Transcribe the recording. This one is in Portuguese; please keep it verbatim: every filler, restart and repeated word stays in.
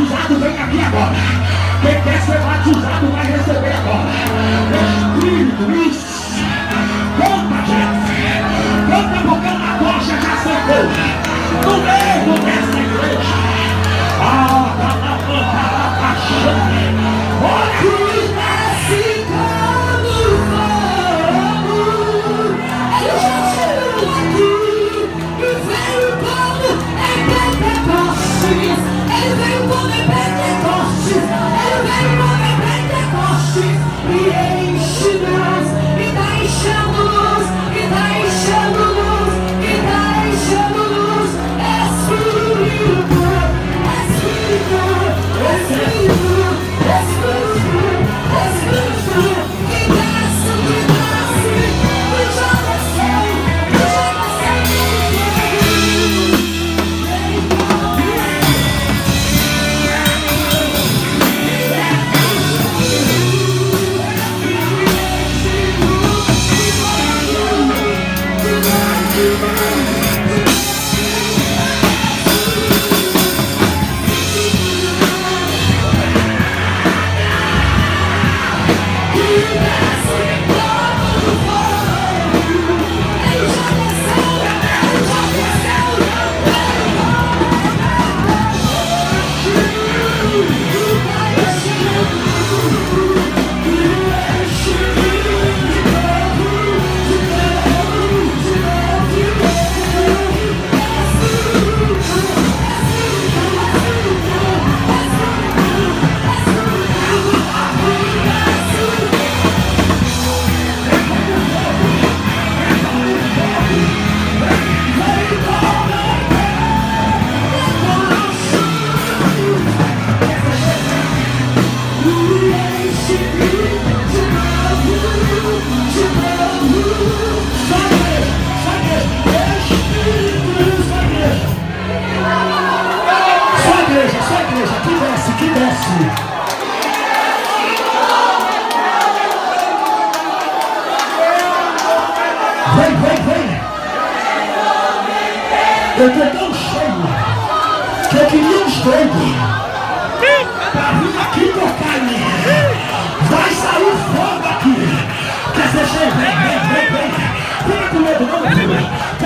batizado, vem aqui agora. Quem quer ser batizado vai receber agora. Espírito, isso. Conta, gente. Conta porque uma tocha já secou. No meio dessa igreja. Ah, tá na planta, tá na chão. Olha que desce como fogo. Ele já chegou aqui. E veio como em Pentecostes. Ele veio como em Pentecostes. Ele veio como em Pentecostes. E enche-nos. E tá enchendo luz. E tá enchendo luz. E tá enchendo luz. Espírito. Espírito. Espírito. Espírito. Espírito. Que desce, que desce. Que já desceu. Que já Vem, vem, vem. Eu tô tão cheio que eu queria uns doidos pra vir aqui tocar em mim. Vai sair fogo aqui. Quer ser cheio? Vem, vem, vem, vem. Fica com medo, não, meu filho.